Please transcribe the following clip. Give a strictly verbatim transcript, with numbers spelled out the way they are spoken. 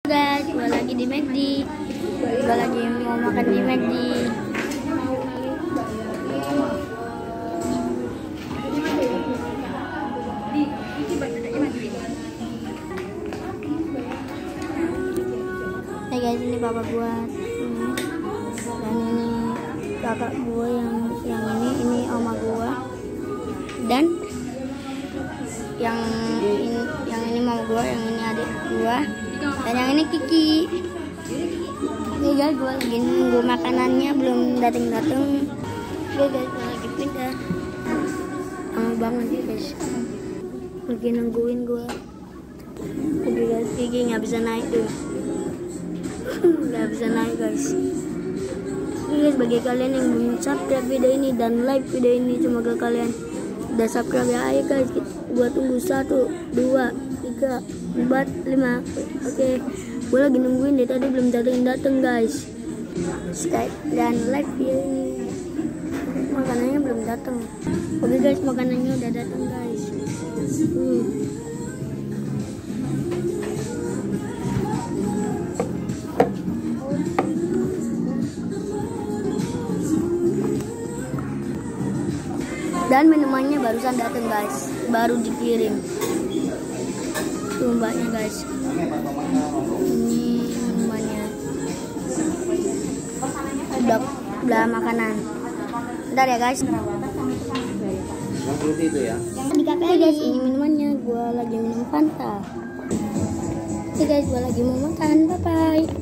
Guys, gue lagi di McD. Gue lagi mau makan di McD. Hey guys, ini papa gue. Dan ini kakak gue yang yang ini ini oma gue. Dan yang ini yang ini mama gue, yang ini adik gue. Dan yang ini Kiki. Nih guys, gue lagi nunggu makanannya belum datang-datang. Oke guys, gue lagi pindah. Lama banget ya guys. Lagi nungguin gue. Oke guys, Kiki nggak bisa naik tuh. Nggak bisa naik guys. Oke guys, bagi kalian yang belum subscribe video ini dan like video ini, semoga kalian udah subscribe ya. Ayo guys, gue tunggu satu, dua, tiga, empat, lima. Oke, gue lagi nungguin deh, tadi belum dateng dateng guys. Subscribe dan like video ini. Makanannya belum datang. Oke guys, makanannya udah datang guys. Hmm. Dan minumannya barusan datang guys, baru dikirim. Tuh mbaknya guys. Ini minumannya. Udah udah makanan. Bentar ya guys. Itu ya. Oke guys, ini minumannya. Gua lagi minum Fanta. Oke guys, gua lagi mau makan. Bye bye.